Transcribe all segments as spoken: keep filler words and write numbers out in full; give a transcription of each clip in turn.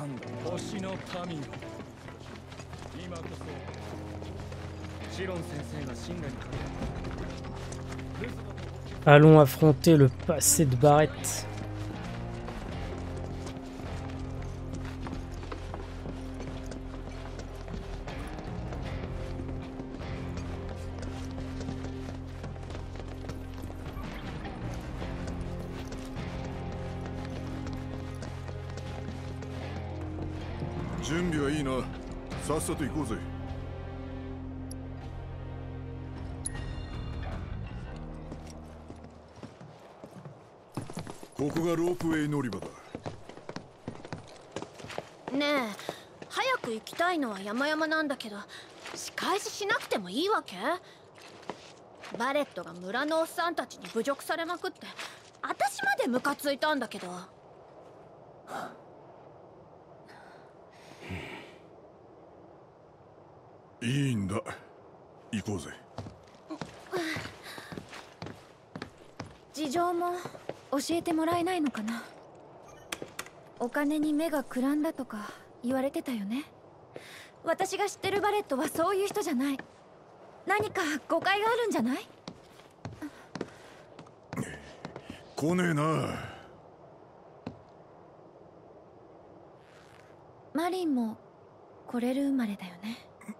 んだ。星の民よ、今こそシロン先生が信念にかけた。 Allons affronter le passé de Barrett. ねえ、早く行きたいのは山々なんだけど、仕返ししなくてもいいわけ？バレットが村のおっさんたちに侮辱されまくって、私までムカついたんだけど。 いいんだ、行こうぜ。 事情も教えてもらえないのかな。お金に目がくらんだとか言われてたよね。私が知ってるバレットはそういう人じゃない。何か誤解があるんじゃない？ 来ねえな。 マリンも来れる生まれだよね。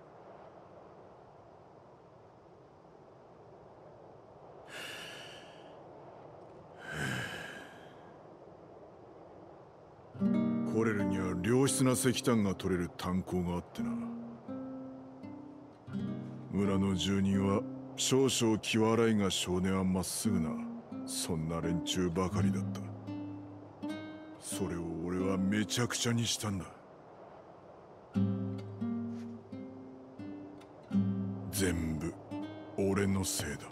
コレルには良質な石炭が取れる炭鉱があってな。村の住人は少々気笑いが性根はまっすぐな、そんな連中ばかりだった。それを俺はめちゃくちゃにしたんだ。全部俺のせいだ。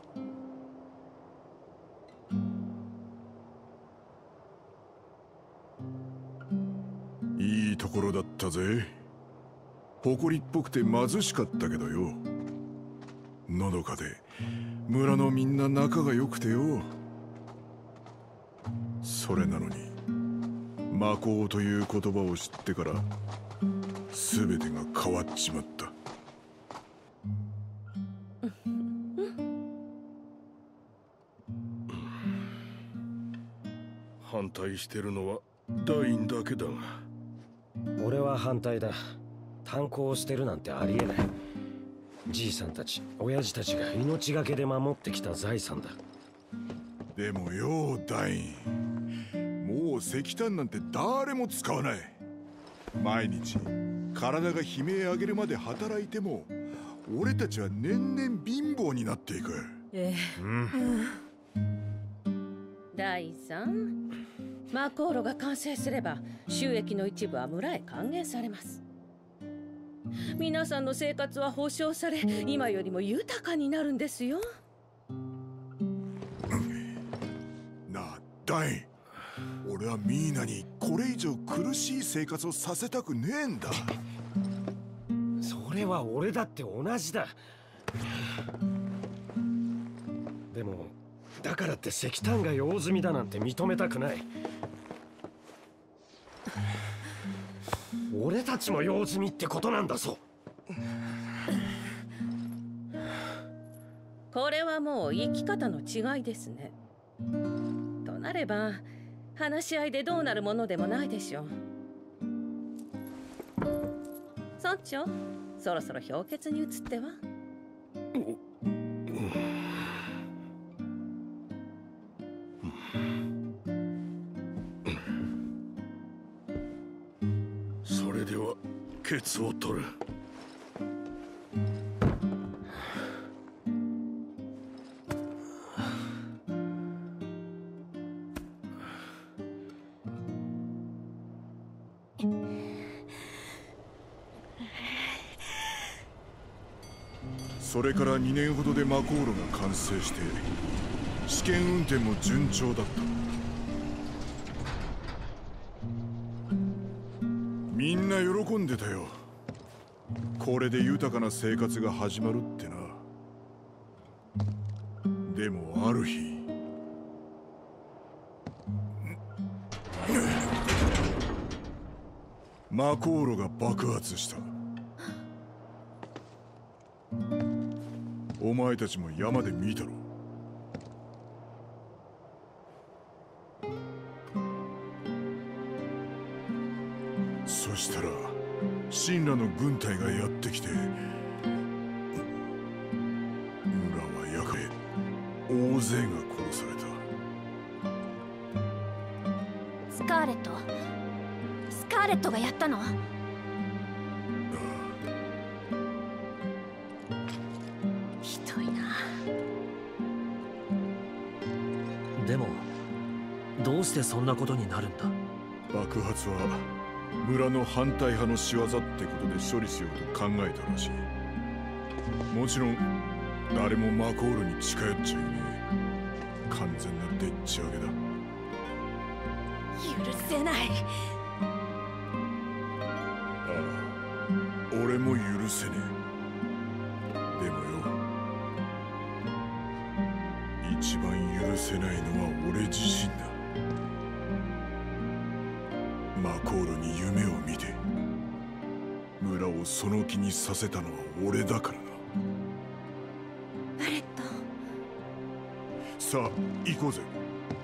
いいところだったぜ。誇りっぽくて貧しかったけどよ、のどかで村のみんな仲が良くてよ。それなのに魔法という言葉を知ってから全てが変わっちまった。 反対してるのはダインだけだが。 俺は反対だ。炭鉱を捨てるなんてありえない。じいさんたち、親父たちが命がけで守ってきた財産だ。 でもよ、ダイン、もう石炭なんて誰も使わない。毎日体が悲鳴上げるまで働いても俺たちは年々貧乏になっていく。 ええ、うん、ダインさん、魔航路が完成すれば収益の一部は村へ還元されます。皆さんの生活は保障され、今よりも豊かになるんですよ。 なあダイン、俺はミーナにこれ以上苦しい生活をさせたくねえんだ。 それは俺だって同じだ。でもだからって石炭が用済みだなんて認めたくない。俺たちも用済みってことなんだぞ。 これはもう生き方の違いですね。となれば話し合いでどうなるものでもないでしょう。村長、そろそろ評決に移っては。 それではケツを取る。 それからにねんほどで魔航路が完成して試験運転も順調だった。みんな喜んでたよ。これで豊かな生活が始まるってな。でもある日、 魔航路が爆発した。お前たちも山で見たろ。そしたら神羅の軍隊がやってきて、村は焼かれ大勢が殺された。 スカーレットスカーレットがやったの？ ひどいな。 でもどうしてそんなことになるんだ？ 爆発は村の反対派の仕業ってことで処理しようと考えたらしい。もちろん誰もマコールに近寄っちゃいねえ。完全なでっち上げだ。 許せない。 ああ、俺も許せねえ。でもよ、一番許せないのは俺自身だ。マコールに夢を見て村をその気にさせたのは俺だからな。 バレット、 さあ行こうぜ。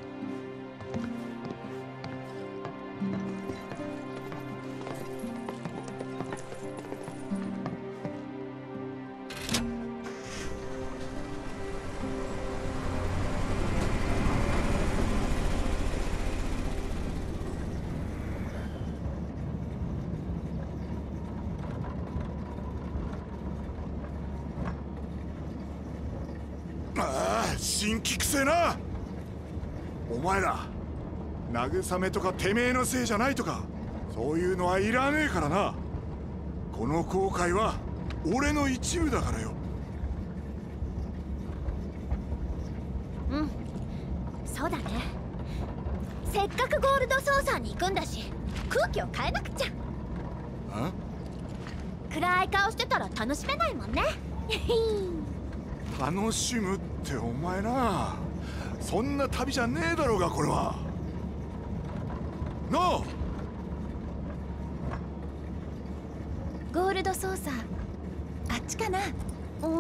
辛気くせえな。お前ら慰めとかてめえのせいじゃないとかそういうのはいらねえからな。この後悔は俺の一部だからよ。 うん、そうだね。せっかくゴールドソーサーに行くんだし空気を変えなくちゃ。 あ？ 暗い顔してたら楽しめないもんね。 楽しむってお前な、そんな旅じゃねえだろうがこれは。なあ、 ゴールドソーサーあっちかな。お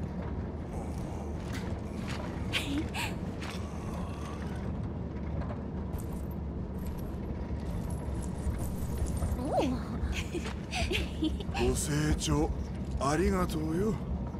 ご清聴ありがとうよ。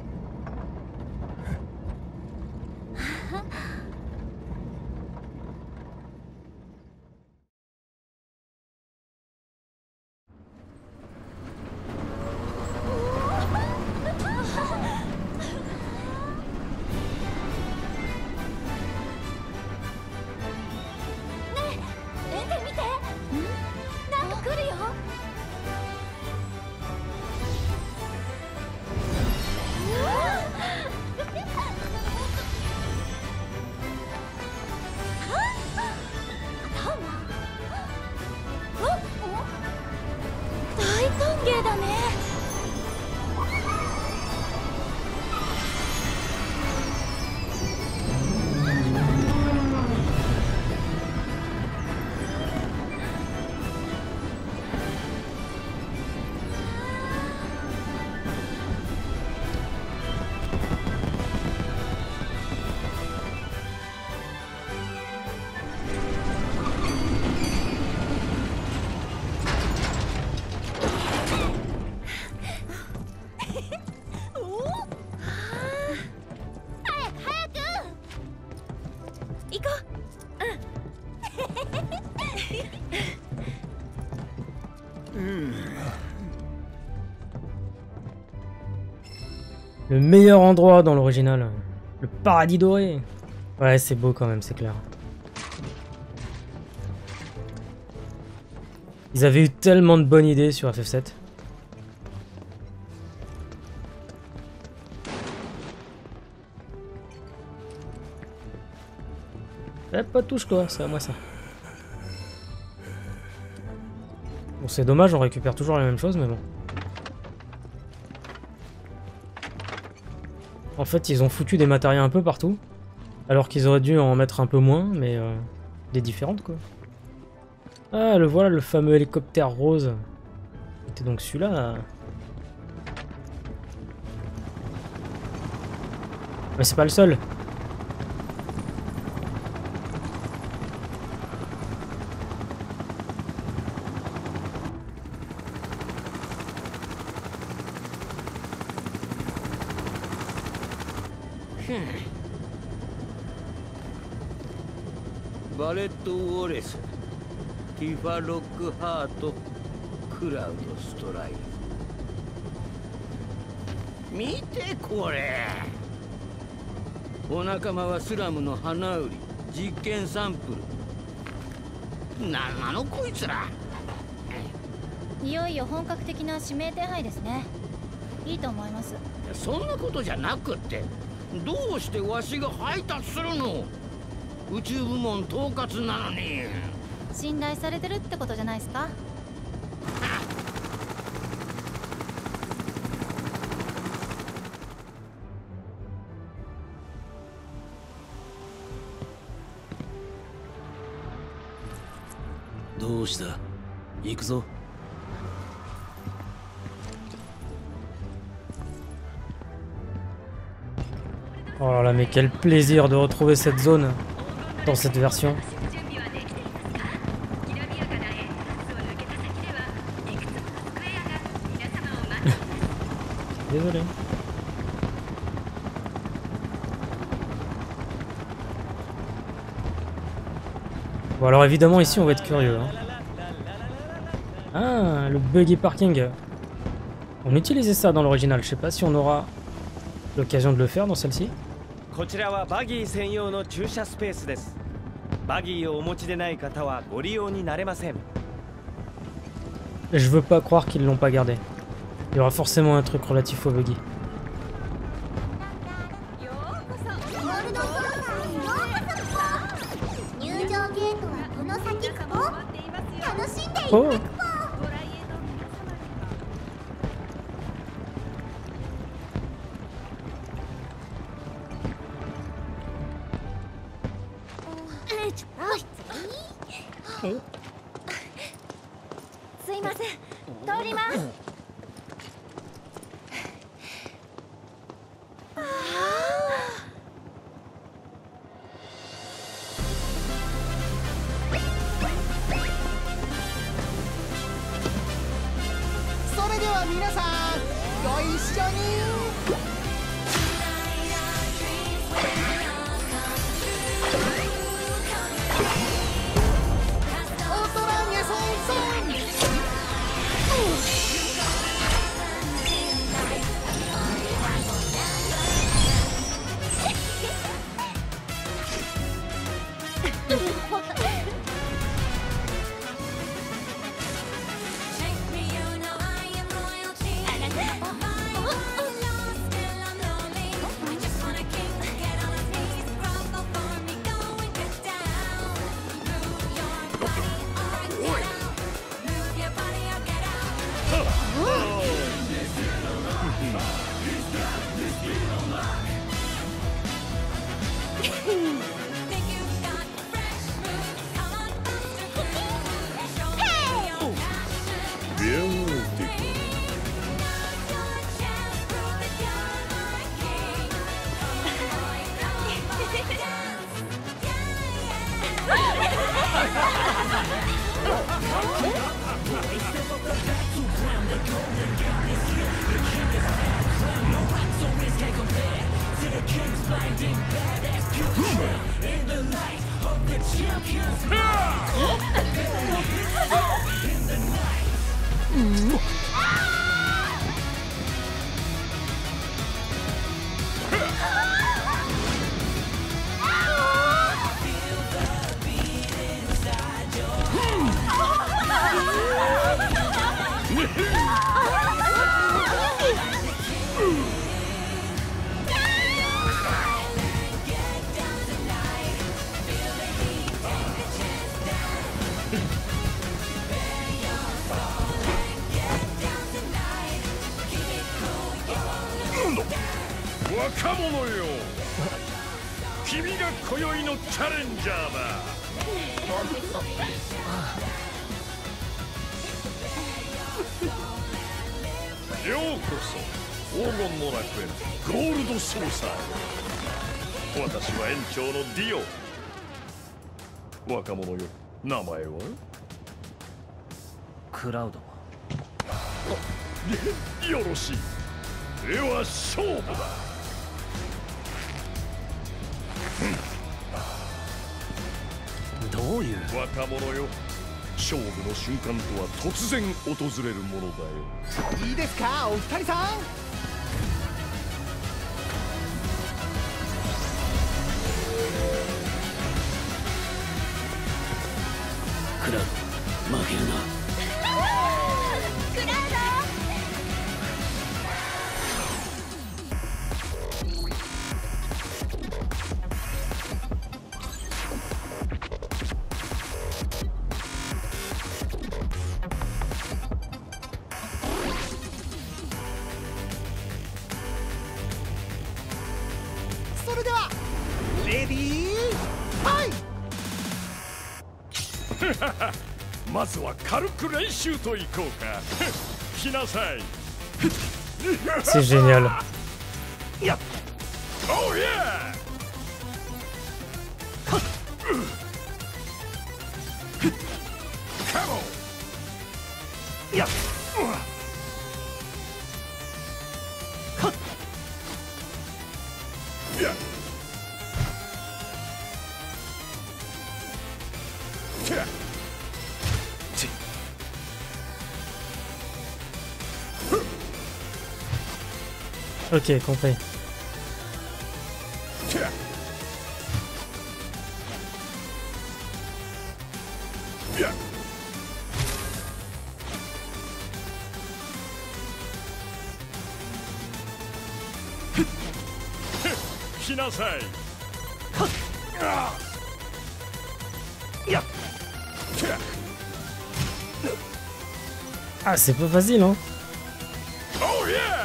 Le meilleur endroit dans l'original. Le paradis doré. Ouais, c'est beau quand même, c'est clair. Ils avaient eu tellement de bonnes idées sur F F sept. Eh, pas touche toi, c'est à moi ça. Bon, c'est dommage, on récupère toujours la même chose, mais bon. En fait, ils ont foutu des matériels un peu partout, alors qu'ils auraient dû en mettre un peu moins, mais euh, des différentes quoi. Ah, le voilà, le fameux hélicoptère rose. C'était donc celui-là. Mais c'est pas le seul. バレット・ウォレス、ティファ・ロックハート、クラウド・ストライブ。見てこれ。お仲間はスラムの花売り、実験サンプル。なんなのこいつら。 いよいよ本格的な指名手配ですね。いいと思います。 そんなことじゃなくって、どうしてわしが配達するの？宇宙部門統括なのに。 信頼されてるってことじゃないですか。 どうした？行くぞ。 Oh là là, mais quel plaisir de retrouver cette zone dans cette version. Désolé. Bon alors évidemment ici on va être curieux. Hein. Ah, le buggy parking. On utilisait ça dans l'original. Je sais pas si on aura l'occasion de le faire dans celle-ci. こちらはバギー専用の駐車スペースです。バギーをお持ちでない方はご利用になれません。 Je veux pas croire qu'ils l'ont pas gardé. Il y aura forcément un truc relatif au buggy. Oh. Oh. すいません、通ります。 それでは皆さんご一緒に。 若者よ、君が今宵のチャレンジャーだ。 ようこそ黄金の楽園ゴールドソーサー。私は園長のディオ。若者よ、名前は？ クラウド。 よろしい。では勝負だ。 どういう若者よ、勝負の瞬間とは突然訪れるものだよ。 いいですかお二人さん。 クラウド、負けるな。 クラウそれではレディーファイト。 まずは軽く練習といこうか。来なさい。 C'est génial. Yeah. Oh yeah. Come on. Yeah. Yeah. Yeah. Ok, compris. Ah, c'est pas facile, hein. Oh yeah.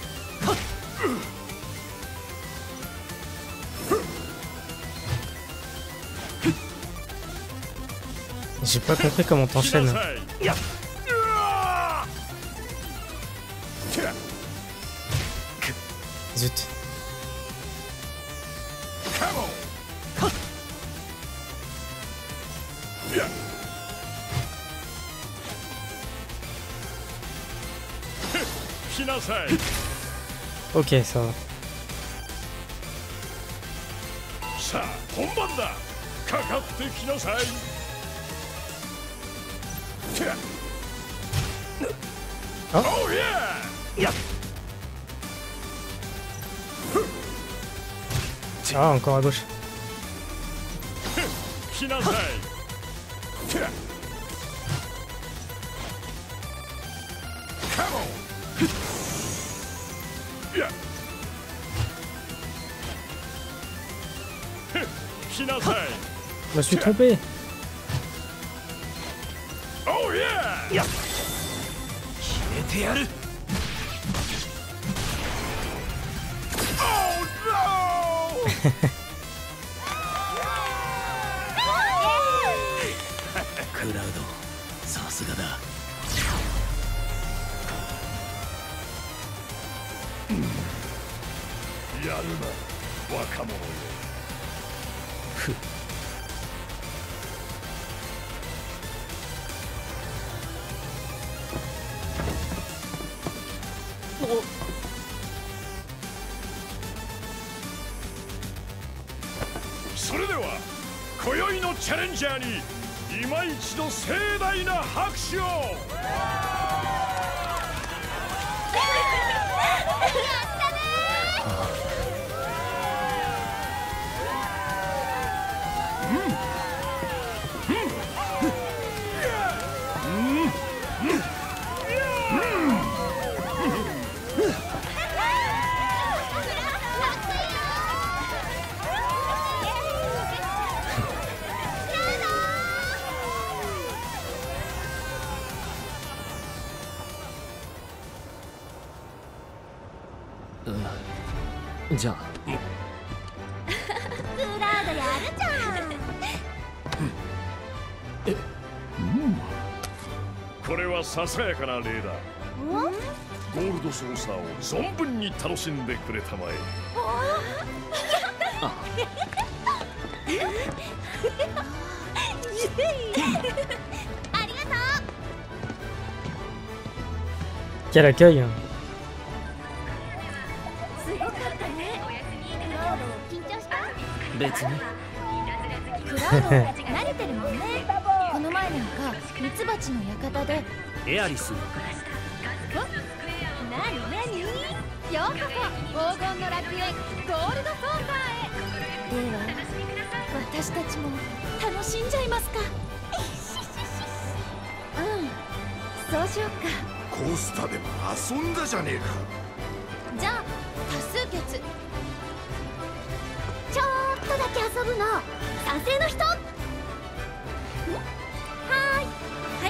J'ai pas compris comment t'enchaînes. Zut. Ok, ça va. さあ本番だ。かかってきなさい。 Oh. Oh yeah. Yeah. Ah, encore à gauche. Je me suis trompé. Oh yeah. Oh no. クラウド、さすがだ。 やるな、若者よ。 ふっ。 それでは今宵のチャレンジャーに今一度盛大な拍手を。 じゃあクラウドやるじゃん。 え、うん、これはささやかな礼だ。 ゴールドソーサーを存分に楽しんでくれたまえ。 ありがとう。 Quel accueil hein. すごかったね。クラウド緊張した？ 別に。 クラウド慣れてるもんね。この前なんかミツバチの館でエアリス。 なになに？ようこそ黄金の楽園ゴールドソーサーへ。では私たちも楽しんじゃいますか。うん、そうしよっか。 コスタでも遊んだじゃねえか。 じゃあ多数決。ちょーっとだけ遊ぶの賛成の人？はーい。はい。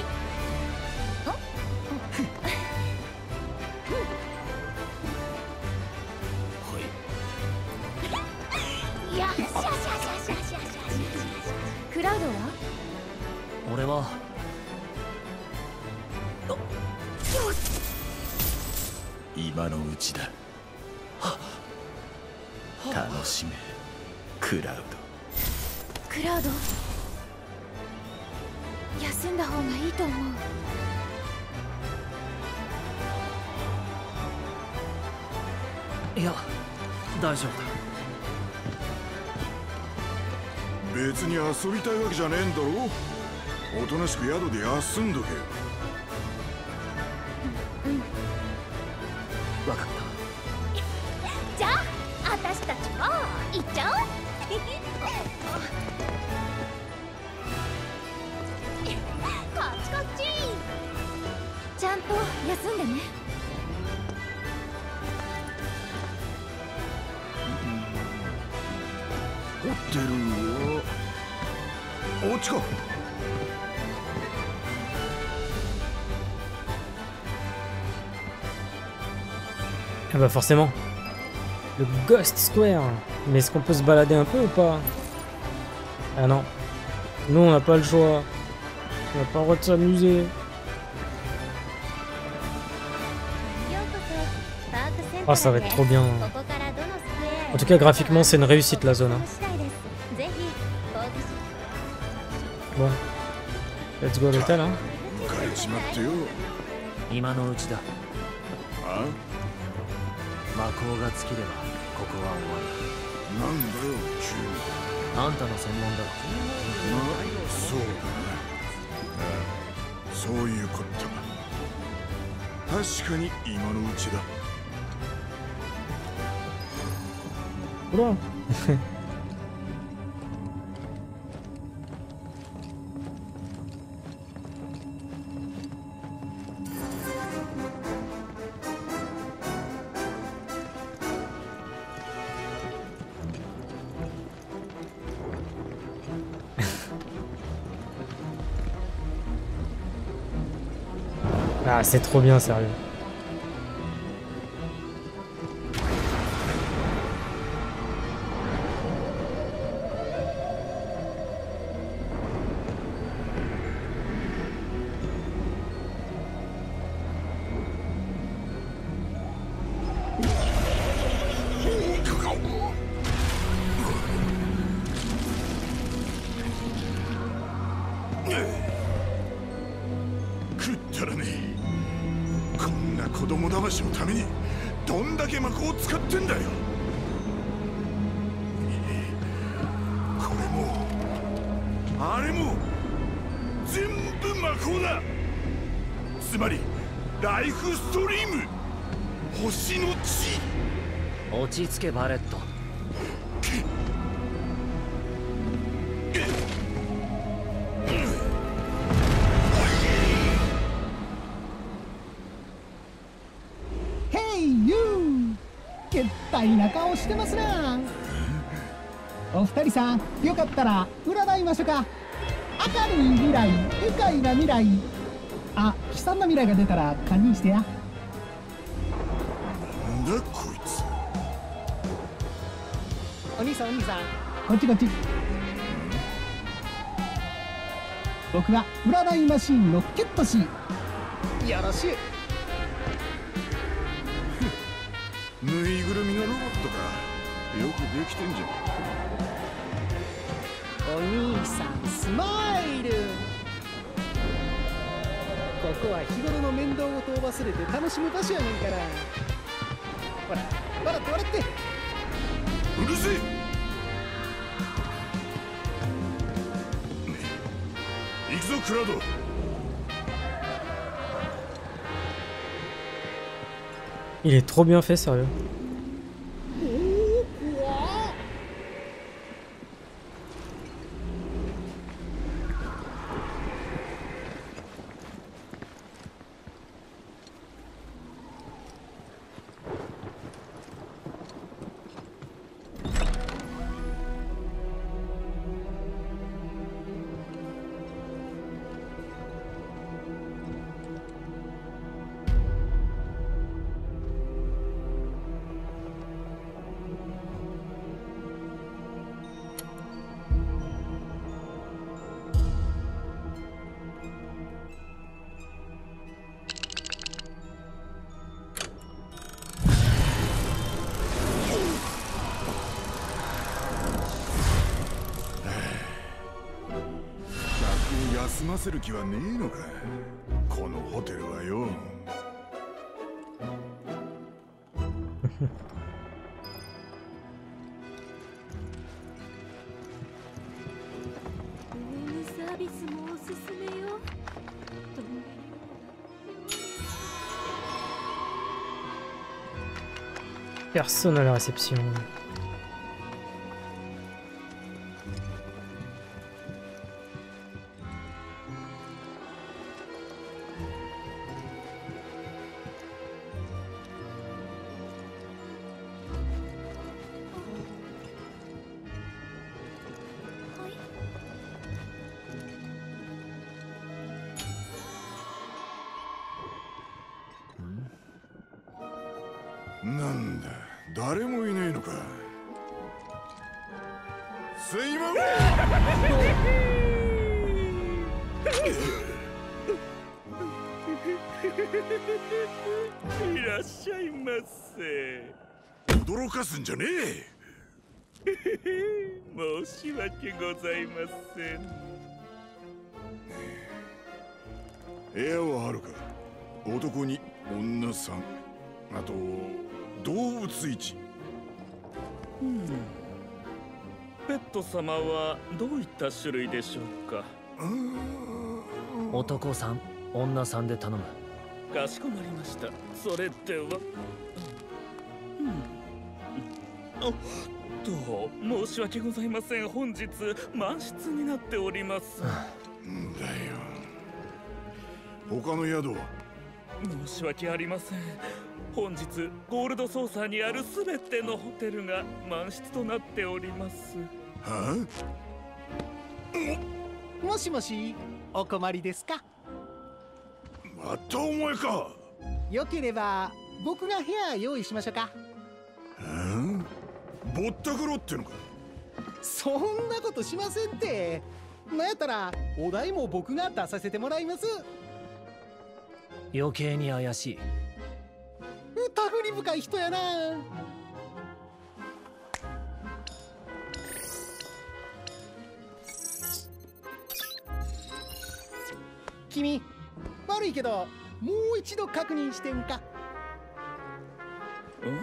いや、しゃしゃしゃしゃしゃしゃしゃ。クラウドは？ 俺は今のうちだ。楽しめクラウド。 クラウド、休んだ方がいいと思う。 いや大丈夫だ。 別に遊びたいわけじゃねえんだろ。おとなしく宿で休んどけ。 うん、 分かった。 じゃあ私たちも行っちゃおう。こっちこっち。ちゃんと休んでね。 ホテルはおっちか。 Ah bah forcément. Le Ghost Square. Mais est-ce qu'on peut se balader un peu ou pas? Ah non. Nous on n'a pas le choix. On n'a pas le droit de s'amuser. Oh ça va être trop bien. En tout cas graphiquement c'est une réussite la zone. Hein. Bon. Let's go à l'hôtel hein. 今のうちだ。あ？魔法が尽きればここは終わり。 なんだよ急に。 あんたの専門だろ。 まあそうだな。ああ、そういうこと。確かに今のうちだ。 ほら。Ah, c'est trop bien, sérieux.落ち着けバレット。 ヘイユー、けったいな顔してますな。お二人さんよかったら占いましょうか。明るい未来、愉快な未来。あ、悲惨な未来が出たら堪忍してや。 なんだこいつ。 お兄さんお兄さん、こっちこっち。僕は占いマシーンのケットシー。よろしゅう。 ぬいぐるみのロボットか。よくできてんじゃん。 お兄さんスマイル。ここは日頃の面倒事を忘れて楽しむ場所やねんから。ほら笑って笑って。 うるせえ。行くぞクラウド。 Il est trop bien fait, sérieux. 客を休ませる気はねえのか、このホテルはよ。 ルームサービスもおすすめよ。 Personne à la réception. なんだ、誰もいないのか。すいません。いらっしゃいませ。 驚かすんじゃねえ。申し訳ございません。 部屋はあるか。男に女さん、あと動物一。 うん、ペット様はどういった種類でしょうか。 男さん、女さんで頼む。 かしこまりました。それでは、うん、おっと、申し訳ございません。本日満室になっております。 んだよ。他の宿は？ 申し訳ありません。本日ゴールドソーサーにあるすべてのホテルが満室となっております。 はあ？もしもし、お困りですか？ またお前か。 よければ僕が部屋用意しましょうか。 ん？ぼったくろってのか。 そんなことしませんって。なんやったらお題も僕が出させてもらいます。 余計に怪しい。 疑り深い人やな。君、悪いけどもう一度確認してんか。 うん？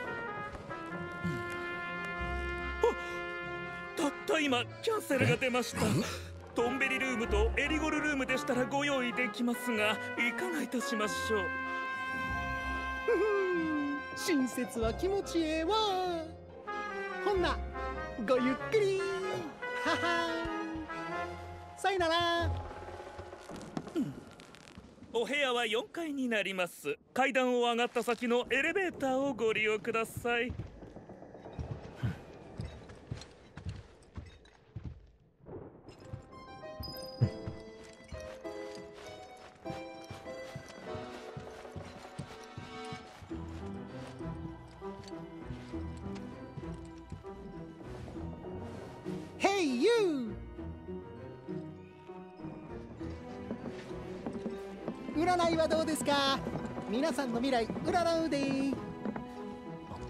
たった今キャンセルが出ました。トンベリルームとエリゴルルームでしたらご用意できますが、いかがいたしましょう。 親切は気持ちええわ。ほんなごゆっくり。ははさよなら。 お部屋はよんかいになります。階段を上がった先のエレベーターをご利用ください。 Hey you! 占いはどうですか？皆さんの未来占うで。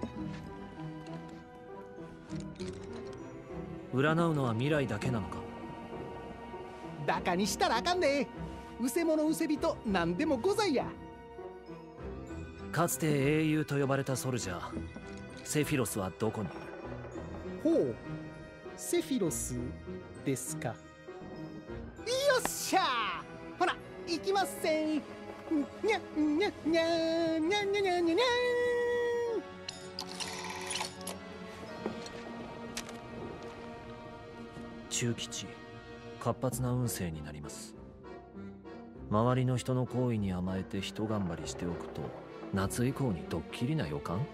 占うのは未来だけなのか。 バカにしたらあかんで。うせ者うせ人なんでもございや。 かつて英雄と呼ばれたソルジャーセフィロスはどこに。 ほう、セフィロスですか。よっしゃー、ほら行きまっせん。にゃにゃにゃーにゃにゃにゃにゃにゃ中吉、活発な運勢になります。周りの人の行為に甘えて一頑張りしておくと夏以降にドッキリな予感。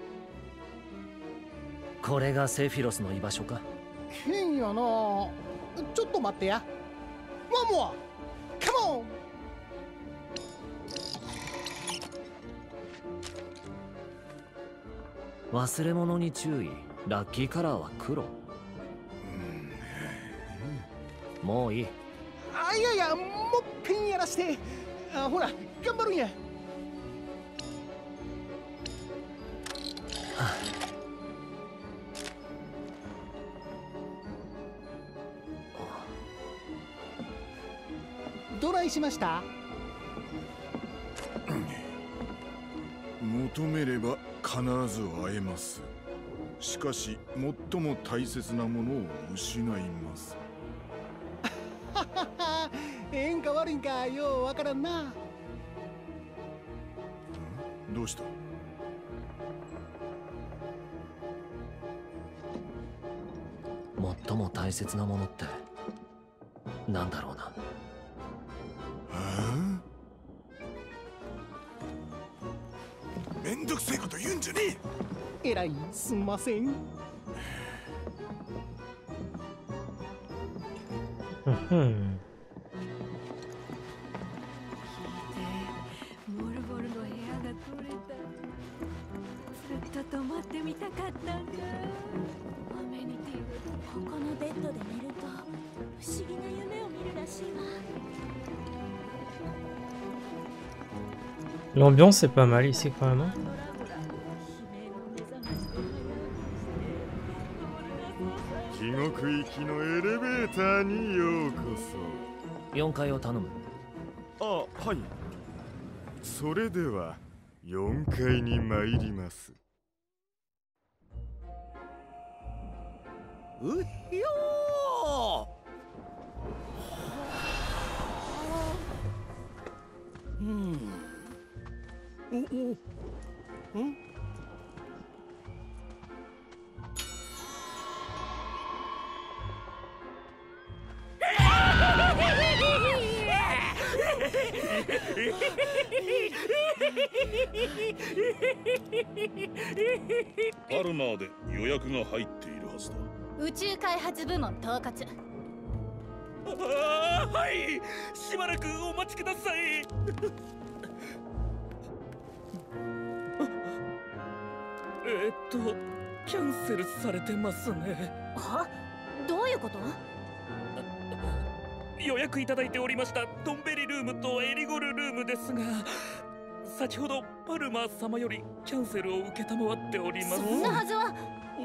これがセフィロスの居場所か。 変やな。ちょっと待ってや。ワンモアカモン。 忘れ物に注意。ラッキーカラーは黒。もういい。 あ、いやいや、もっぺんやらして。あ、ほら頑張るんや。どないしました？ 求めれば必ず会えます。しかし最も大切なものを失います。 ええんか悪いんかようわからんな。 どうした？ 最も大切なものってなんだろうな。 めんどくせえこと言うんじゃねえ。えらいすんません。 うんモルボルの部屋が取れた。ずっと泊まってみたかったんだ。アメニティここのベッドで寝ると不思議な夢を見るらしいわ。 L'ambiance est pas mal ici quand même. Hein. 地獄行きのエレベーターにようこそ。 よんかいを頼む。 あ、はい。それではよんかいに参ります。 うっひょー。うん。おお。ん？ パルマーで予約が入っているはずだ。 宇宙開発部門統括。 ああ、はい、しばらくお待ちください。えっとキャンセルされてますね。 は？どういうこと？ 予約いただいておりましたドンベリルームとエリゴルルームですが、先ほどパルマー様よりキャンセルを受けたまわっております。 そんなはずは。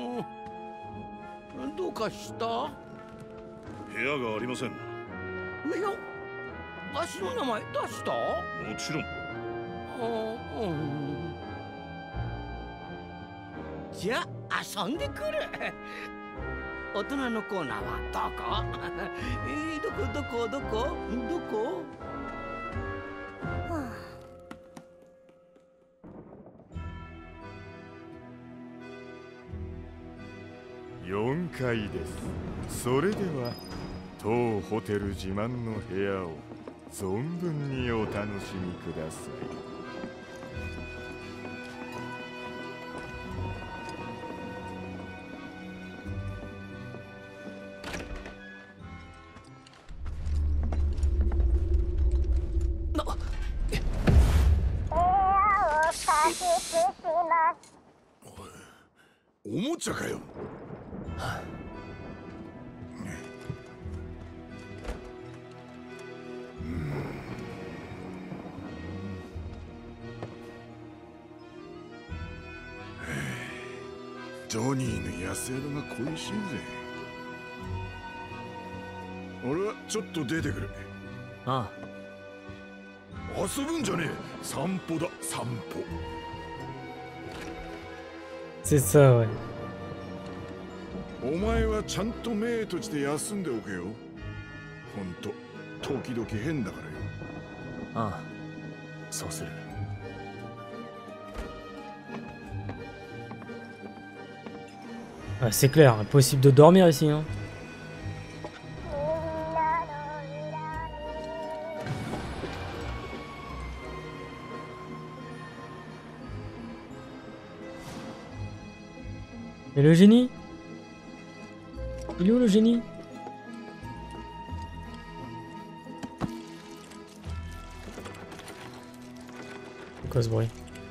うん、どうかした？ 部屋がありません。 いや、足の名前出した？ もちろん。 あ、うん。じゃあ遊んでくる。大人のコーナーはどこ？えー、どこどこどこどこ？はあ、よんかいです。それでは当ホテル自慢の部屋を存分にお楽しみください。おもちゃかよ。はあ、ジョニーの安宿が恋しいぜ。 俺はちょっと出てくる。 ああ。遊ぶんじゃねえ。散歩だ、散歩。 C'est ça, ouais. お前はちゃんと目閉じて休んでおけよ。ほんと時々変だからよ。 ああ、そうする。 Ah, c'est clair, impossible de dormir ici, hein. Et le génie? Il est où le génie? C'est quoi ce bruit?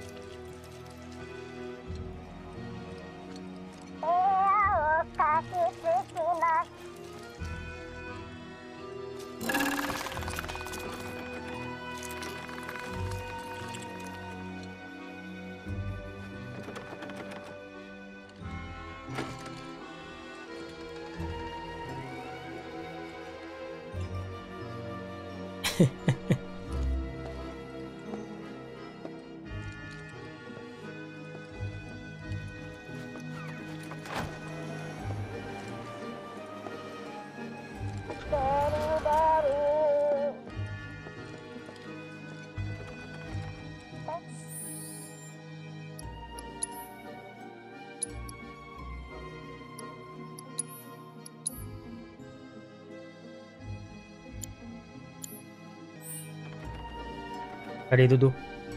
Allez, dodo.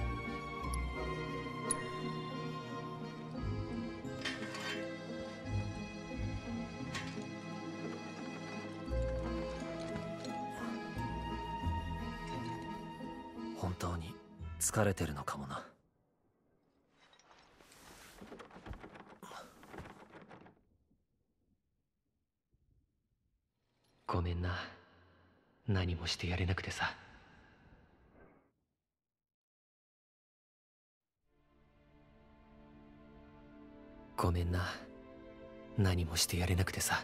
Hontou ni tsukareteru no kamo na. ごめんな。何もしてやれなくてさ。ごめんな。何もしてやれなくてさ。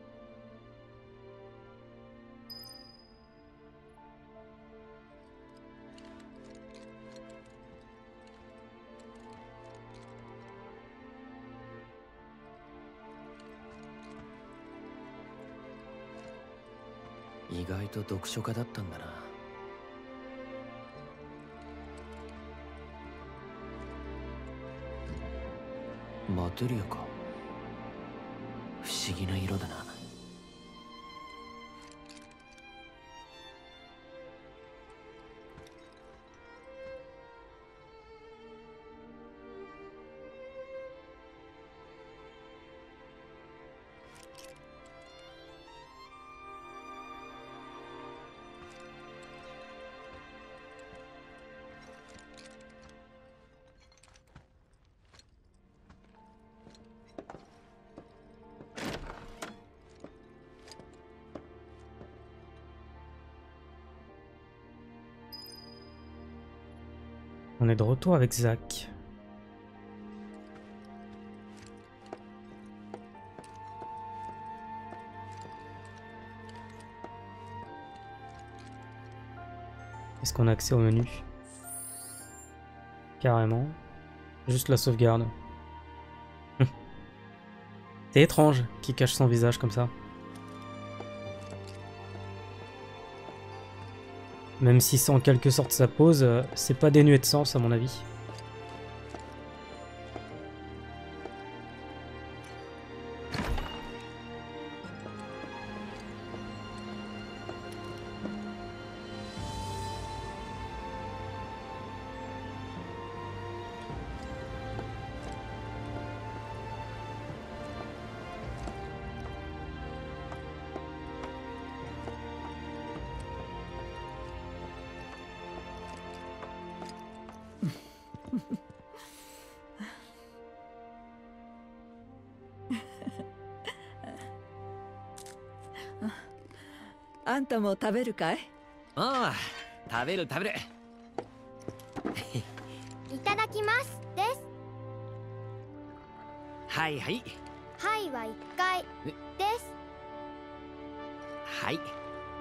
意外と読書家だったんだな。マテリアか。不思議な色だな。 On est de retour avec Zach. Est-ce qu'on a accès au menu? Carrément. Juste la sauvegarde. C'est étrange qu'il cache son visage comme ça. Même si c'est en quelque sorte sa pose, c'est pas dénué de sens à mon avis. ああんたも食べるかい？ ああ、食べる食べる。 いただきますです。 はいはい。 はいは一回です。 はい。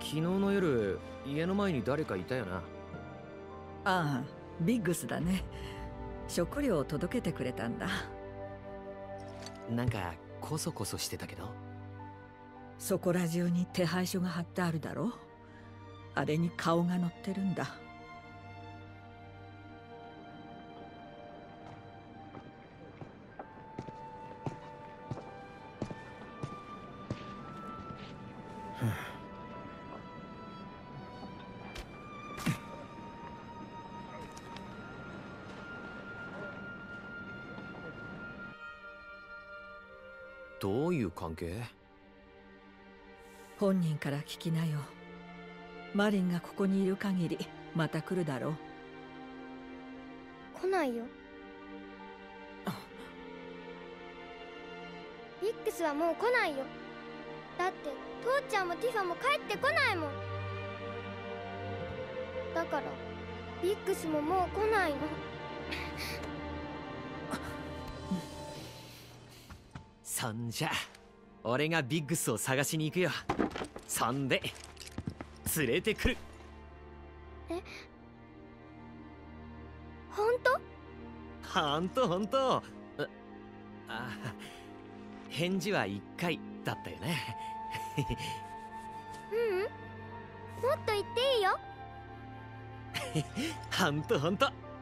昨日の夜家の前に誰かいたよな。 ああ、ビッグスだね。食料を届けてくれたんだ。 なんかコソコソしてたけど。 そこら中に手配書が貼ってあるだろ。あれに顔が載ってるんだ。 どういう関係？ 本人から聞きなよ。マリンがここにいる限りまた来るだろう。 来ないよ。ビックスはもう来ないよ。だって父ちゃんもティファも帰ってこないもん。だからビックスももう来ないの。 そんじゃ俺がビッグスを探しに行くよ。そんで連れてくる。 え、本当？ ほんとほんと。ああ、返事はいっかいだったよね。 ううん、もっと言っていいよ。 ほんとほんと。